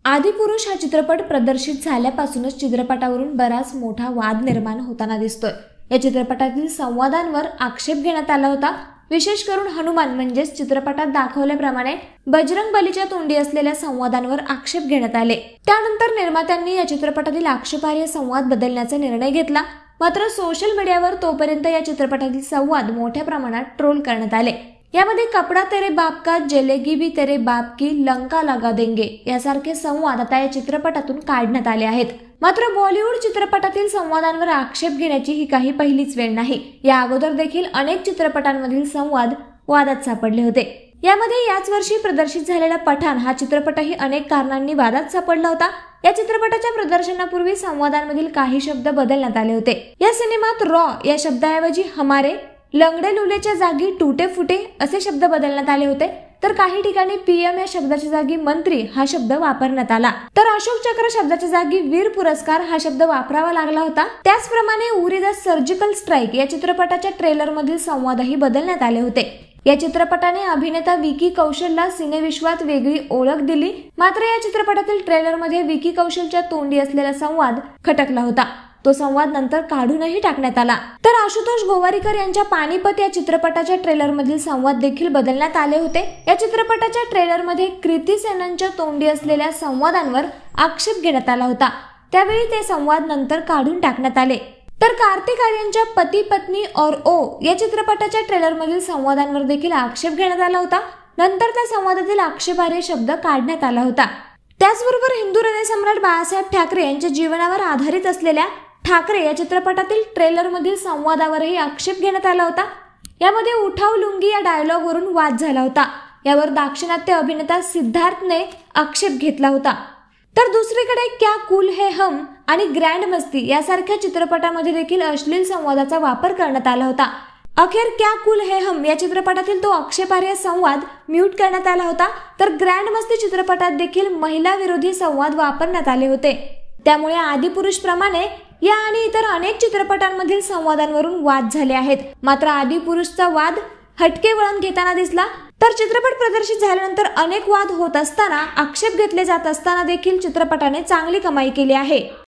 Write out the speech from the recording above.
आदिपुरुष हा चित्रपट प्रदर्शित झाल्यापासूनच चित्रपटावरून बराच मोठा वाद निर्माण होताना दिसतोय। या चित्रपटातील संवादांवर आक्षेप घेण्यात आला होता। विशेष करून हनुमान म्हणजेच चित्रपटात दाखवल्याप्रमाणे बजरंग बलीच्या तोंडी असलेल्या संवादांवर आक्षेप घेण्यात आले। त्यानंतर निर्मात्यांनी या चित्रपटातील आक्षेपार्ह संवाद बदलण्याचा निर्णय घेतला। मात्र सोशल मीडियावर तोपर्यंत या चित्रपटातील संवाद मोठ्या प्रमाणात ट्रोल करण्यात आले। यामध्ये कपडा तेरे बाप का, जलेगी भी तेरे बाप की, लंका लगा देंगे यासारखे संवाद आता या चित्रपटातून काढण्यात आले आहेत। मात्र बॉलिवूड चित्रपटातील संवादांवर आक्षेप घेण्याची ही काही पहिलीच वेळ नाही। या अगोदर देखील अनेक चित्रपटांमधील संवाद वादात सापडले होते। यामध्ये याच वर्षी प्रदर्शित झालेला पठाण हा चित्रपटही अनेक कारणांनी वादात सापडला होता। या चित्रपटाच्या प्रदर्शनापूर्वी संवादांमधील काही शब्द बदलण्यात आले होते। या सिनेमात रॉ या शब्दाऐवजी हमारे, लंगडे लुलेच्या जागी टूटे फुटे असे शब्द बदलण्यात आले होते। तर काही ठिकाणी पीएम या शब्दाच्या जागी मंत्री हा शब्द वापरण्यात आला। तर अशोक चक्र शब्दाच्या जागी वीर पुरस्कार हा शब्द वापरावा लागला होता। त्याचप्रमाणे उरी द सर्जिकल स्ट्राइक या चित्रपटाच्या ट्रेलर मधील संवादही बदलण्यात आले होते। या चित्रपटाने अभिनेता विकी कौशलला सिनेविश्वात वेगळी ओळख दिली। मात्र या चित्रपटातील ट्रेलर मध्ये विकी कौशलच्या तोंडी असलेला संवाद खटकला होता। तो संवाद नंतर काढूनही टाकण्यात आला। तर आशुतोष गोवारीकर यांच्या पानिपत या चित्रपटाच्या ट्रेलर मधील संवाद देखील बदलण्यात आले होते। या चित्रपटाच्या ट्रेलर मध्ये कृती सेननच्या तोंडी असलेल्या संवादांवर आक्षेप घेण्यात आला होता। त्यावेळी ते संवाद नंतर काढून टाकण्यात आले। तर कार्तिक आर्यनच्या पती पत्नी और ओ या चित्रपटाच्या ट्रेलर मधील संवादांवर देखील आक्षेप घेण्यात आला होता। नंतर त्या संवादातील आक्षेपार्ह शब्द काढण्यात आला होता। त्याचबरोबर हिंदू हृदय सम्राट बाळासाहेब ठाकरे यांच्या जीवनावर आधारित असलेल्या ठाकरे या चित्रपटातील ट्रेलर मधील संवादावरही आक्षेप घेण्यात आला होता। यामध्ये उठाव लुंगी या डायलॉग वरून वाद झाला होता। यावर दाक्षिणात्य अभिनेता सिद्धार्थने आक्षेप घेतला होता। तर दुसरीकडे क्या कूल है हम आणि ग्रँड मस्ती यासारख्या चित्रपटामध्ये देखील अश्लील संवादाचा वापर करण्यात आला होता। अखेर क्या कूल है हम या चित्रपटातील तो आक्षेपार्ह संवाद म्यूट करण्यात आला होता। तर ग्रँड मस्ती चित्रपटात देखील महिला विरोधी संवाद वापरण्यात आले होते। त्यामुळे आदिपुरुष प्रमाणे या आणि इतर अनेक चित्रपटांमधील संवादांवरून वाद झाले आहेत। मात्र आदिपुरुषचा वाद हटके वळण घेताना दिसला। तर चित्रपट प्रदर्शित झाल्यानंतर अनेक वाद होत असताना, आक्षेप घेतले जात असताना देखील चित्रपटाने चांगली कमाई केली आहे।